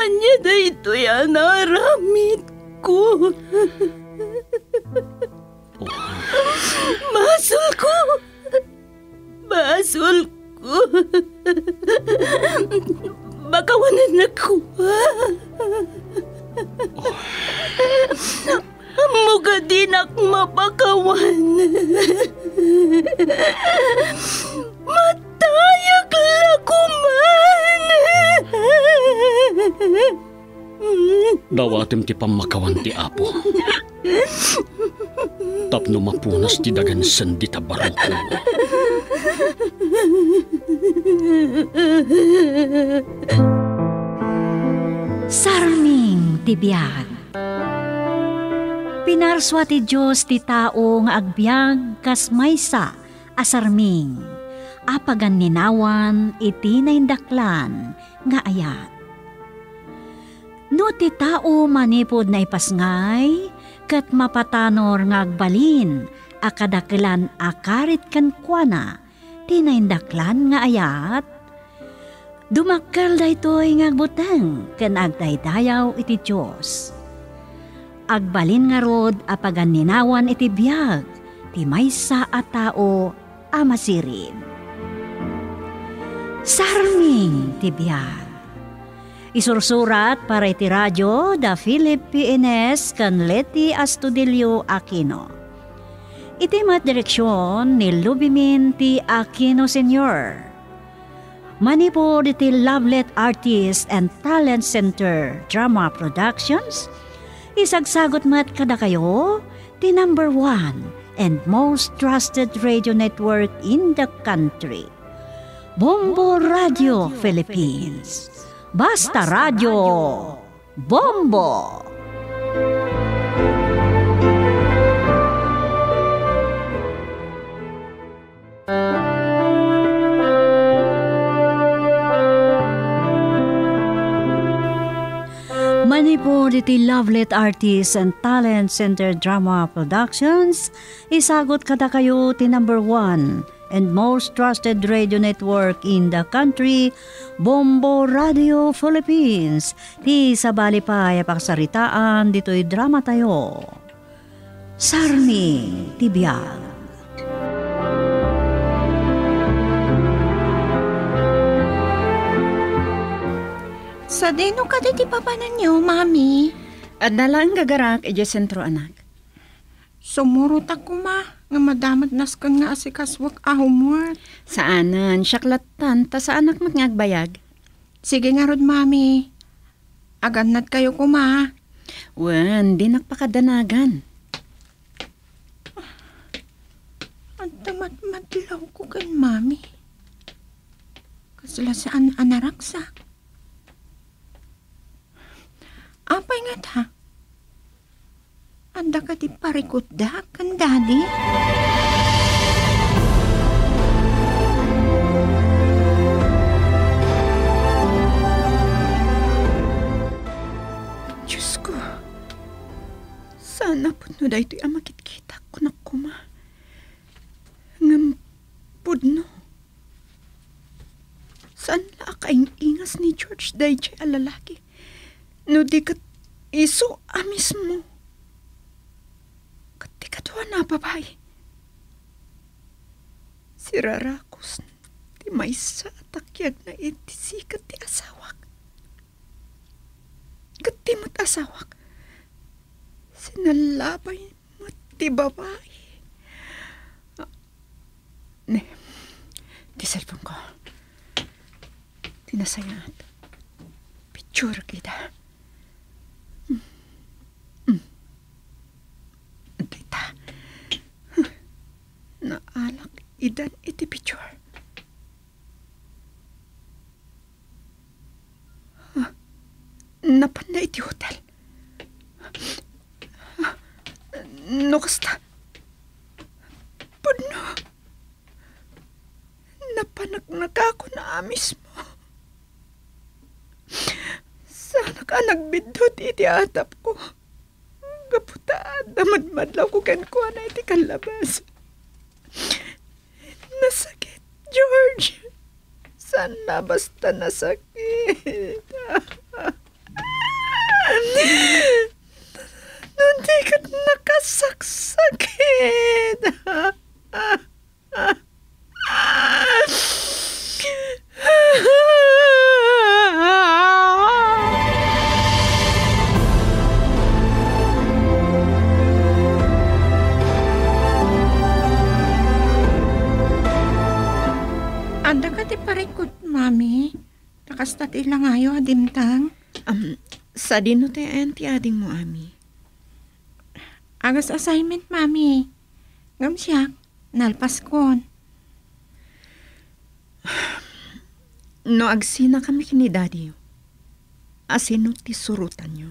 Anya na ito yan naramit ko. Basol ko. Basol ko. Bakawanan ako. Muga din ak mapakawan. Matayag lakuman. Dawatim ti pamakawan ti Apo. Tapno mapunas ti dagan sandi tabarang ko. Sarming ti biyag. Pinarswa ti Diyos ti tao nga agbyag kas maysa asarming. Apagan ninawan iti naindaklan nga ayat. No ti tao manipod na ipasngay, kat mapatanor nga agbalin, akadakilan akarit kan kuana, ti naindaklan nga ayat. Dumakkel daytoy nga agbuteng, ken agdaydayaw iti Diyos. Agbalin nga rod apagan ninawan iti biyag, ti maysa a tao amasirin. Sarming ti biyag. Isursurat para iti radyo da Philip P.N.S. kan Leti Astudillo Aquino. Iti mat direksyon ni Lubimin T. Aquino Sr. Manipod iti Lovelet Artist and Talent Center Drama Productions. Isagsagot mat kada kayo ti number 1 and most trusted radio network in the country. Bombo Radio Philippines. Basta Radio Bombo! Manipod iti Lovelet Artists and Talent Center Drama Productions, isagot kada kayo ti number 1 and most trusted radio network in the country, Bombo Radio Philippines. Ti sabali pa paksaritaan dito'y drama tayo. Sarmi Tibiyag. Sa dino ka di papanan niyo, Mami? At nalang gagarak, ije sentro anak. Sumurot ako, Ma. Nga madamat nas ka nga asikaswak ahumor. Saanan, syaklatan, ta sa anak magngagbayag. Sige nga rod, Mami. Aganat kayo ko, Ma. Wan, di nakpakadanagan. Ang tamat-matlaw ko kan, Mami. Kasla saan anaraksa. Apay nga ta? Anda ka di parikot da kan, Daddy? Diyos ko, sana po no da ito'y amakit-kita ko na kuma. Ngampod no. Saan la akaing ingas ni George day jay alalaki? No di kat iso amis mo. Kat di katuwa na babae. Si Rarakos ti may sa atakyag na iti sikat ti asawak. Kat di mo't asawak. Sinalabay mo't ti babae. Ne, ti cellphone ko. Tinasayat. Picture kita. Naalak idan iti picture. Napan na iti hotel. No kasta. Puno. Napanagnaga ako na amis mo. Sana ka nagbindot iti atap ko. Kaputaan, damadmadlaw ko kankuha na iti kalabas. Nasakit, George. Sana basta nasakit. Hindi ka nakasaksakit. Anda ka ti parikot, mami. Nakasta ti lang ayo, adimtang. Sa dino tayo auntie ading mo, ami. Agas assignment, mami. Ngam siya, nalpas kon. No agsina kami kini daddy. Asino ti surutan nyo.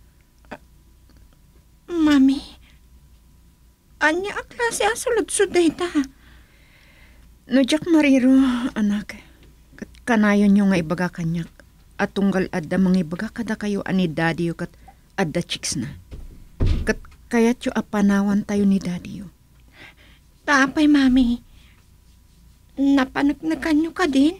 Mami, anya a klase asulod-suday ta. No jak mariro, anak. Kanayon nyo nga ibaga kanyak. At tunggal adda mga ibaga kada kayo ani daddy kat adda chicks na. Kat kayat yo apanawan tayo ni daddy yo. Tapay, mami. Napanagnakan nyo ka din?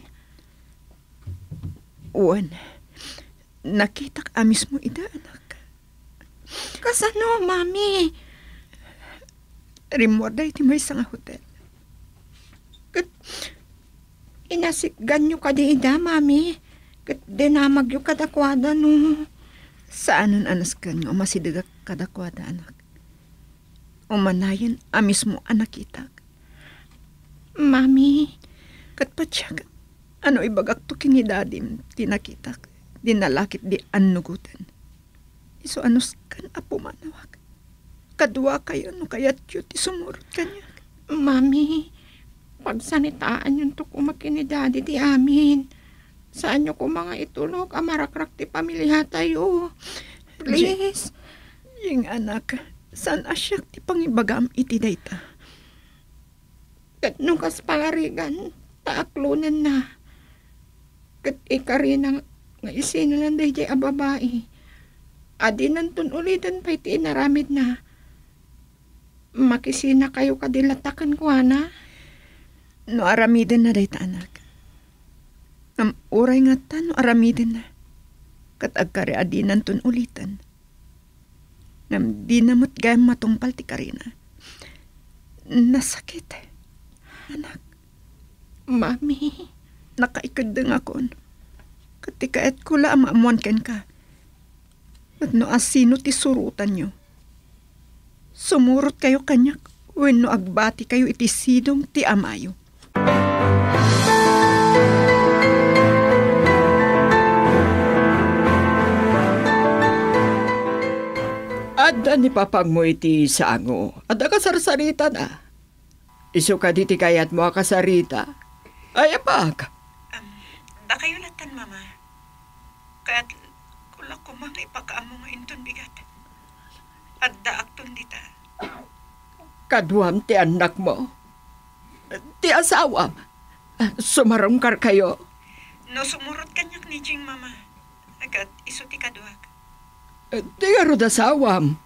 Uwan, nakita ka amis mo ida, anak. Kasano, mami? Rimorda iti may nga hotel. Kat inasikgan nyo ka di ida, mami. Kat dinamag yung kadakwada no. Saanon anas ka nga masidaga kadakwada, anak. Umanayan amis mo anak kita. Mami. Kat patsyaga, ano ibagak to kini dadim, tinakita, dinalakit di anugutan. Iso anos kan apo manawag. Kadwa kayo no kayat yu ti sumurot kanya. Mami, pagsanitaan yung to kumakini daddy di amin. Saan nyo ko mga itulog, amarakrak ti pamilya tayo. Please. Yung anak, saan asyak ti pangibagam iti dayta? Kat nung kas pangarigan, taaklunan na. Kat ikarin nga isino lang day a babae. Adi nantun ulitan pa iti inaramid na. Makisina kayo kadilatakan ko, ana. No aramiden na dayta, anak. Uray nga ta, no aramiden na. Kat agkari adi nantun ulitan. Di namot gayam matungpal ti karina. Nasakit, anak. Mami. Nakaikadang akon. Katika et kula maamuan ken ka. At no asino ti surutan nyo. Sumurot kayo kanyak. Wenno agbati kayo iti sidong ti amayo. Adda ni papang mo iti sango. Adda kasarsarita na. Iso ka diti kayat mo kasarita. Ay apag. Da kayo latan, mama. Kaya't kulak ko mga ipakaamo nga inton bigat. At da akton dita. Kaduam ti anak mo. Ti asawam. Sumarungkar kayo. No sumurot kanyak ni Jing, mama. Agad iso ti kaduak. Ti arod asawam.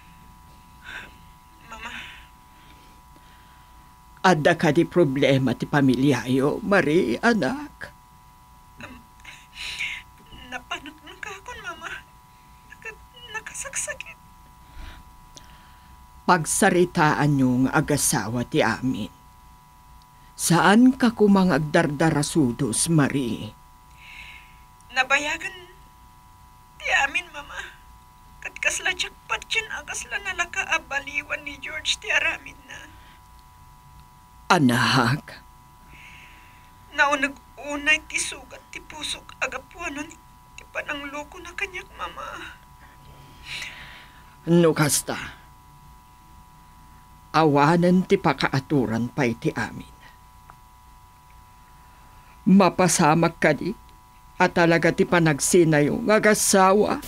Mama. Adda ka di problema ti pamilyayo, Marie, anak. Napanot ng kakon, mama. Nakasaksakit. Pagsaritaan yung agasawa ti amin. Saan ka kumang agdardarasudos, Marie? Nabayagan ti amin, mama. Kat kasla tiyakpat yan akasla nalaka abaliwan ni George ti aramid na. Anak. Naunag-unay ti sugat ti pusok agapuanan ti panangloko na kanyak, mama. No kasta. Awanan ti pakaaturan pa iti amin. Mapasamak ka di at talaga ti panagsinayo nga gasawa.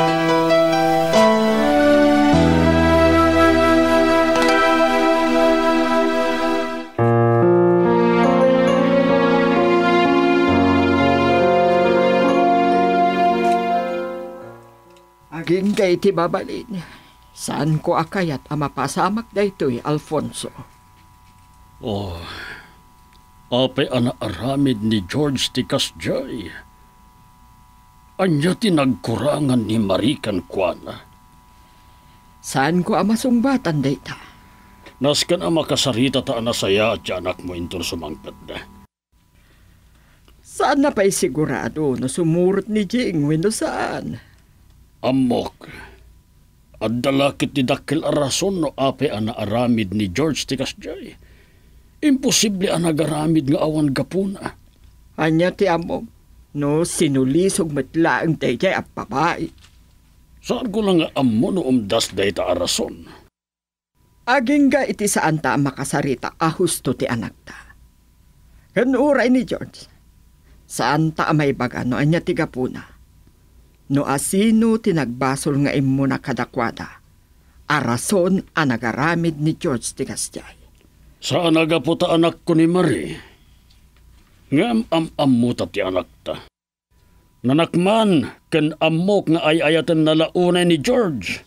Aging kay ti babalin. Saan ko akayat ang mapasamak daytoy, Alfonso? Oh, apay ana aramid ni George ti kasjay. Anya tinagkurangan ni Marikan Kuana. Saan ko amasumbatan dayta? Naskan ang makasarita ta anasaya at anak mo inton sumangpet na. Saan na pa'y sigurado na sumurot ni Jing wenno saan? Amok. At dalakit ni dakil arason no ape ana aramid ni George Tikasjay. Imposible ang nagaramid nga awan gapuna. Anya ti amog, no sinulisog matlaang dayjay ang babae. Saan ko lang nga amo no umdas day ta arason? Aging ga iti saan ta makasarita ahusto ti anak ta. Kanuray ni George, saan ta may baga no anya ti gapuna? No asino tinagbasol nga imo na kadakwada, arason ang nagaramid ni George Tikasjay. Saan nagaputa anak ko ni Marie? Ngam am-ammo ta ti anak ta. Nanakman ken amok nga ay-ayatan na launay ni George.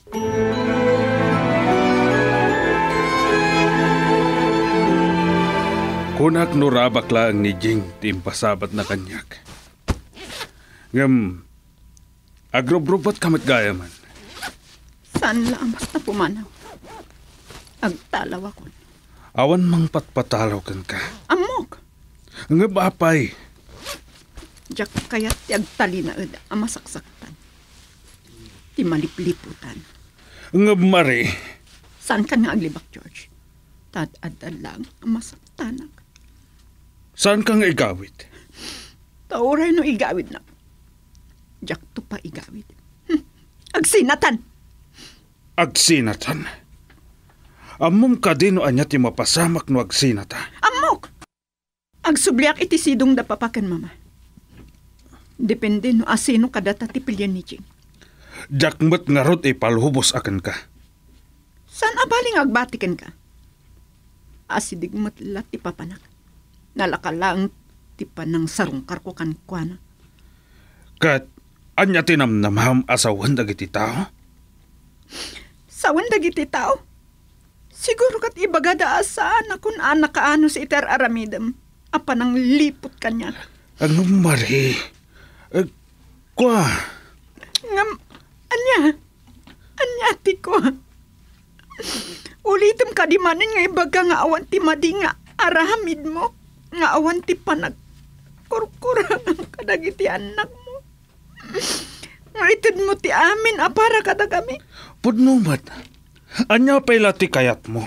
Kunak no rabakla ang ni Jing timpasabat na kanyak. Ngam, agrobrobat kamat gaya man. Saan lang basta pumanaw? Agtalaw ako. Awan mang patpatalaw kan ka. Amok! Nga bapay. Diyak kaya't ti agtalinaed ang masaksaktan. Ti malipliputan. Nga Marie. Saan ka nga aglibak, George? Tad-adal lang ang masaktanak. Saan ka nga igawit? Tauray no igawid na. Diyak to pa igawid. Agsinatan! Agsinatan. Amom ka din no anya ti mapasamak no agsinata. Amok! Agsubliak iti sidong da papakan, mama. Depende no asino kadata ti pilyan ni Jing. Jakmet nga rot ipalhubos akan ka. Saan abaling agbatikan ka? Asidig matlat ti papanak. Nalakalang ti panang sarungkar ko kan kuana. Kat, anya tinamnamam asawan dagiti tao? Sawan dagiti tao? Siguro kat ibagada asaan akun anak kaano si iter aramidam. Apa nang lipot kanya. Ano, Marie? Kwa? Ngam, anya ti ko. Ulitim ka di manin nga ibaga nga awan ti madi nga aramid mo. Nga awan ti panag kurkurang ang kadagiti anak mo. Nga itid mo ti amin apara kada kami. Pudnumat, anya pa'y lati kayat mo?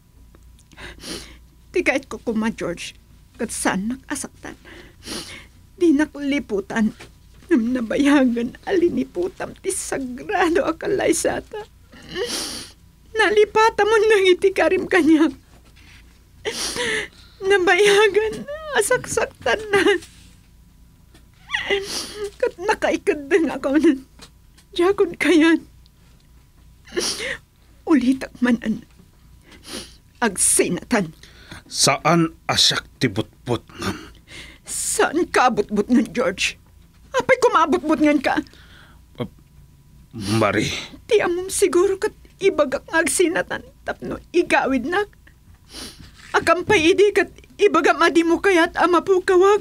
Ti kayat ko kuma, George. Kat saan nakasaktan. Di nakliputan. Nam nabayagan aliniputam ti sagrado akalay sata. Nalipata mo nang iti karim kanya. Nabayagan asaksaktan na. Kat nakaikad din ako nun. Diyagon kayan. Ulitak manan. Agsinatan. Saan asyak tibutbut ngam? Saan ka abot-bot ngan, George? Apay kumabot-bot ngan ka? Marie. Ti amom siguro kat ibagak ngagsinatan tapno igawid nak. Akampay idi kat ibaga madi mo kayat ama po kawag.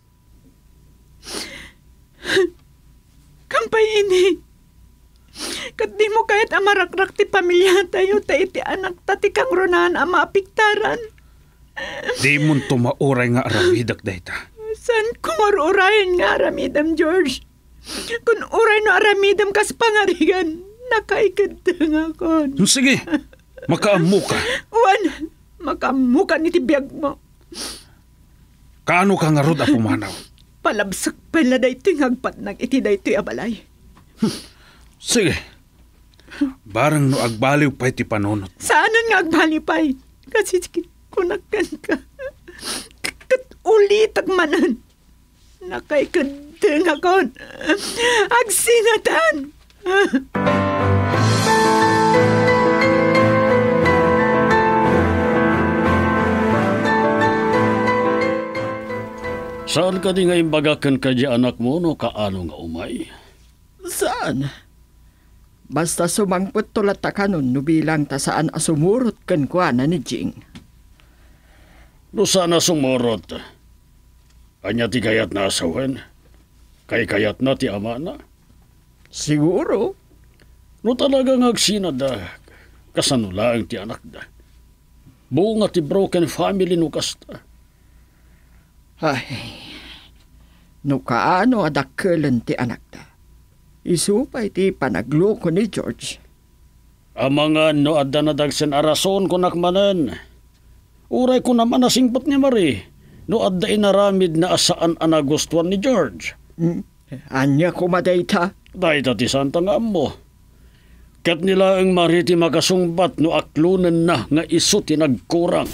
Kampay ini. Kat di mo kayat amarakrak ti pamilya tayo ta iti anak tati kang ronahan ama apiktaran. Di mo tumauray nga aramidak dayta. San kumarurayan nga aramidam, George? Kung uray no aramidam kas pangarigan, nakaikadang ako. Sige, makaamu ka. Wan, makamuka ni tibiyag mo. Kaano ka nga rod apumanaw? Palabsak pala da ito'y hagpat nag iti da ito'y abalay. Sige, barang no agbaliw pa'y ti panunot. Saan nga agbalipay? Kasi kunakan ka. Kat ulitag manan. Nakaikadang ako. Agsinatan. Saan ka di nga imbagakan ka di anak mo no kaano nga umay? Saan? Basta sumangpot tulat ta kanon no bilang ta saan asumurot kan kuana ni Jing. No sana sumorot. Anya ti kayat na asawan? Kay kayat na ti ama na. Siguro. No talagang agsinada, kasanulaang ti anak da. Buo nga ti broken family no kasta. Ay, no kaano adakkelan ti anak da. Isupay ti panagloko ni George. Amangan no adda na dagsen arason ko nakmanan. Uray ko naman nasingpot ni Marie. No adda inaramid na asaan anagustuhan ni George. Anya kumadayta? Dahil ti santa nga mo. Kat nila ang mariti makasungbat no aklunan na nga iso tinagkurang.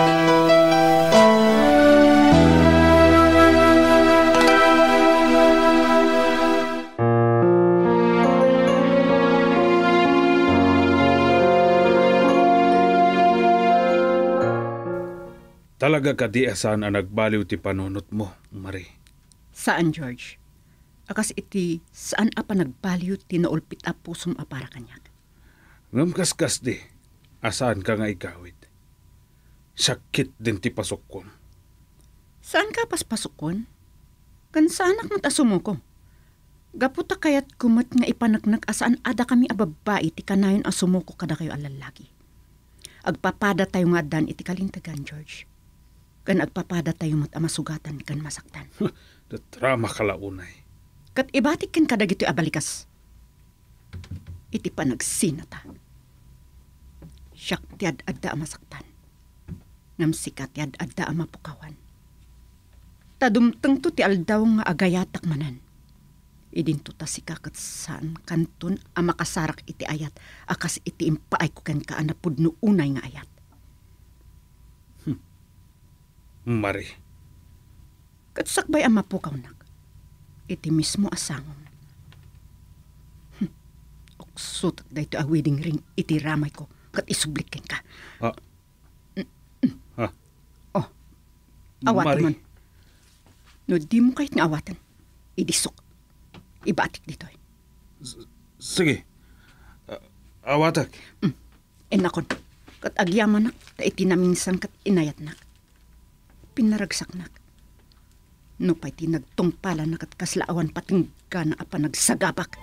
Talaga kadiasan ang nagbaliw ti panunot mo, Marie. Saan, George? Akas iti saan apa nagbaliw tinaulpit a pusom a para kanyak? Ngam kaskas di, asaan ka nga igawid. Sakit din ti pasokon. Saan ka paspasukon? Kan saanak mo't asumo ko. Gaputa kayat kumat nga ipanagnak asaan ada kami ababae iti kanayon asumo ko kada kayo alalagi. Agpapada tayo nga dan iti kalintagan, George. Kan agpapada tayo mo't amasugatan kan masaktan. Drama kalaunay. Kat ibatik ken kadag ito abalikas. Iti panagsinata. Siyak ti adda amasaktan. Namsikat ti adda amapukawan. Tadumteng to ti aldaw nga agayatak manan. Idinto ta si kakat saan kanton amakasarak iti ayat akas iti impaay ko ken kaanapod no unay nga ayat. Marie. Kat sakbay amapukaw nak. Iti mismo asangong. Oksutat da ito a wedding ring iti ramay ko kat isublikin ka. Oh, awatan Marie. man. No di mo kahit nga awatan, idisok. Ibatik dito. Sige. Awatak. Enakon, kat agyaman nak, ta iti naminsan kat inayat nak. Pinaragsak nak. No pa'y tinagtungpala na kat kaslaawan pating ka na apa nagsagabak.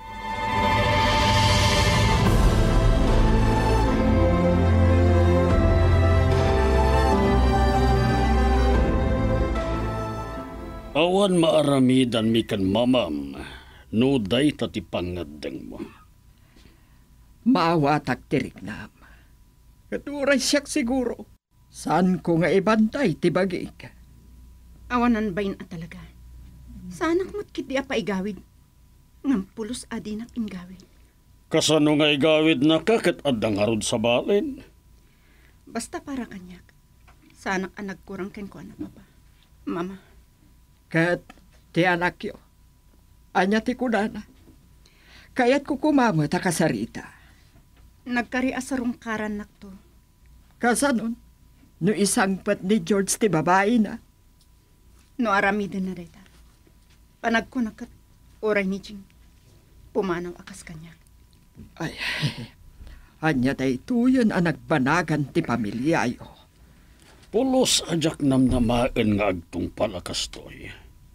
Awan maaramidan mi kan mamam, no day tati pangadeng mo. Maawatak tiriknam. Katuray siyak siguro. Saan ko nga ibantay ti bagik? Awanan bayin at talaga. Sanak mo't kiti apa igawid. Ngampulos adinak ingawid. Kasano nga igawid na kakat adang harod sa balin? Basta para kanyak. Sanak ang nagkurang ken ko na papa. Mama. Kat ti anak yo. Anya ti kunana. Kayat ko kumama ta kasarita. Nagkari asarong karan nak to. Kasanon? No isang pat ni George ti babae na. No aramiden na dayta. Panag ko nakat oray ni Jing. Pumanaw akas kanya. Ay, anya tay tuyon ang nagbanagan ti pamilyayo. Pulos ajak namnamaan nga agtung palakastoy.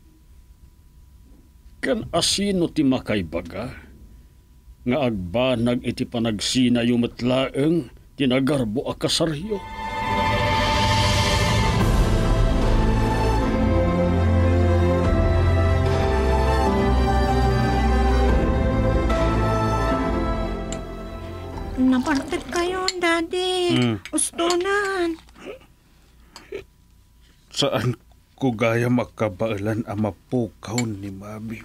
Kan asino ti makaibaga, nga agbanag iti panagsina yumatlaeng tinagarbo a kasaryo. Napartit kayo, Daddy. Ustunan. Saan ko gaya makabailan ang mapukaw ni Mami?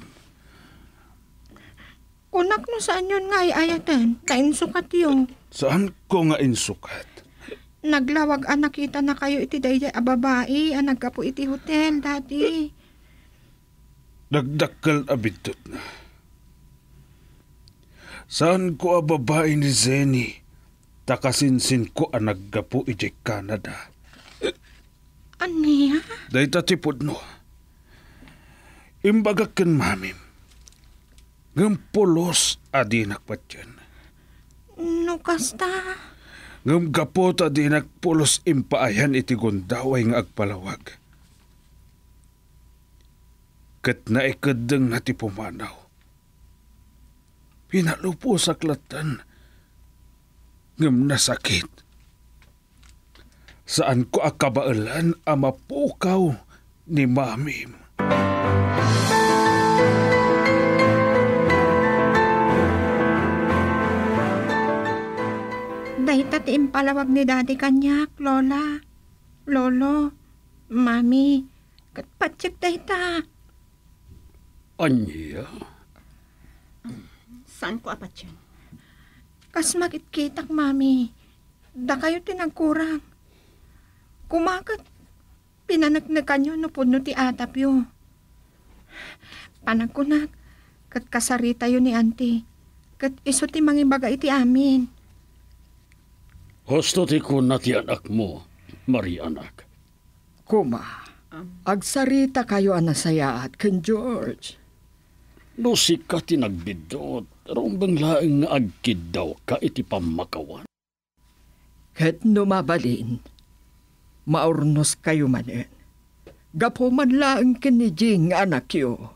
Kunak no saan yun nga ayatan. Kainsukat yun. Saan ko nga insukat? Naglawag ang nakita na kayo iti dayjay a babae. Ang nagkapo iti hotel, Daddy. Nagdakkel abidot na. Saan ko a babae ni Zenny? Takasinsin ko ang naggapo iti Canada. Aniya? Day tatipod no. Imbaga ken Mami. Ngam pulos adinak patyan. No kasta. Ngam gapot adinak pulos impaayan iti gundaway nga agpalawag. kat naikadang na ti pumanaw. Pinalupo sa klatan, ngam nasakit. Saan ko akabaalan ang mapukaw ni Mami? Dahita ti impalawag ni Daddy kanyak, Lola. Lolo, Mami, katpatsik dahita. Anya? Saan ko apat yan? Kas makitkitak, Mami. Da kayo tinagkurang. Kumakat, pinanagnagan nyo no puno ti atap yo. Panagkunak, kat kasarita yun ni Auntie. Kat iso ti mangibaga iti amin. Husto ti ko na ti anak mo, Marie anak. Kuma, agsarita kayo anasayaat ken George. Lusik ka ti nagbidot, rombang laeng nga agkid daw ka iti pamakawan. Ket numabalin, maurnos kayo manen. Gapo man lang kinijing anak yo.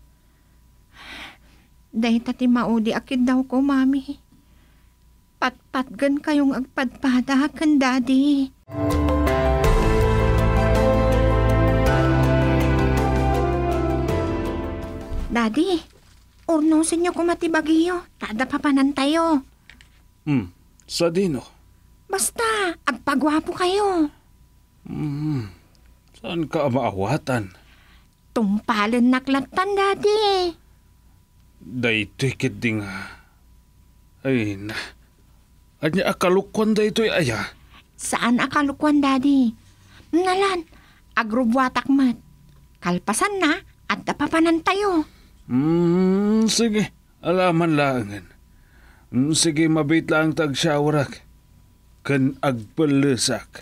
Dahita ti maudi akid daw ko, Mami. Patpatgan kayong agpadpada kan Daddy. Daddy, urnosin niyo kumatibagiyo. Tada papanan tayo. Sa dino? Basta, agpagwapo kayo. Saan ka maawatan? Tumpalan naklatan, Daddy. Daytoy kiti nga. Ay na. Anya akalukwan daytoy aya. Saan akalukwan, Daddy? Nalan, agrubwatak mat. Kalpasan na at dapapanan tayo. Sige. Alaman langan. Sige, mabit lang tag-showerak. Kan agpalasak.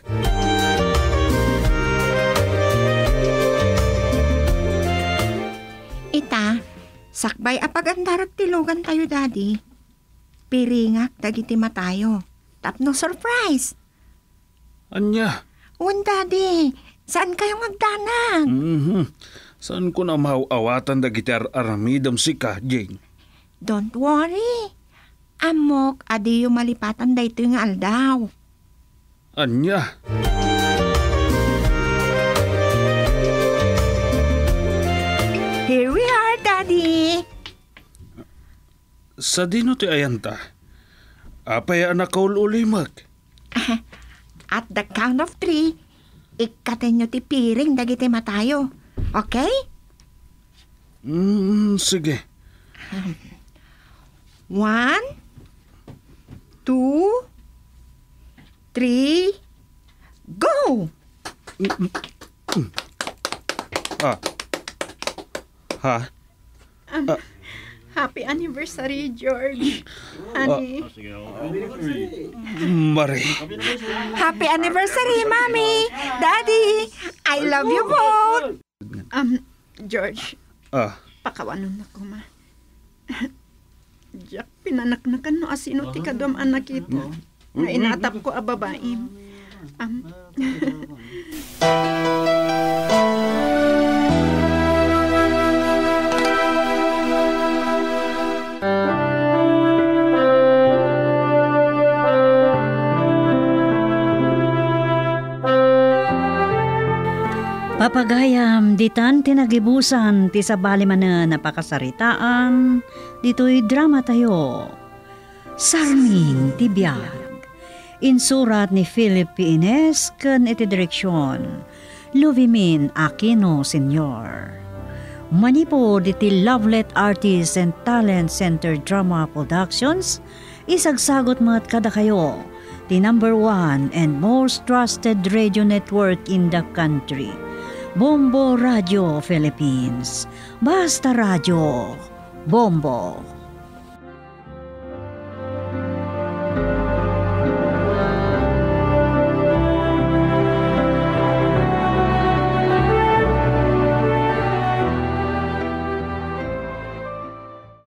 Ita, sakbay apagandarat tilugan tayo, Daddy. Piringak dagiti matayo. Tapno surprise. Anya? Un, Daddy, saan kayong agdanan? Saan ko na mauawatan da gitar aramidam si Kajing? Don't worry. Amok, adiyo malipatan dayto yung aldaw. Anya? Here we are, Daddy. Sa dino ti ayanta? Apay anak ka ulimag? At the count of 3, ikatin nyo ti piring dagiti matayo. Okay? Sige. 1, 2, 3, go! Happy anniversary, George. Honey. Marie. Happy anniversary, Mommy! Daddy! I love you both! George, pakawanon na ko, ma. Jack, pinanaknakan no asino ti kadom anak ito. Nga inatap ko a babaim. Papagayam, ditan tinagibusan ti sabali manen na pakasaritaan, dito'y drama tayo. Sarming ti biyag. Insurat ni Philip P. Ines ken iti direksyon. Luvimin Aquino Sr. Manipo diti Lovelet Artists and Talent Center Drama Productions, isagsagot mat kada kayo, the number 1 and most trusted radio network in the country. Bombo Radio Philippines. Basta Radio. Bombo.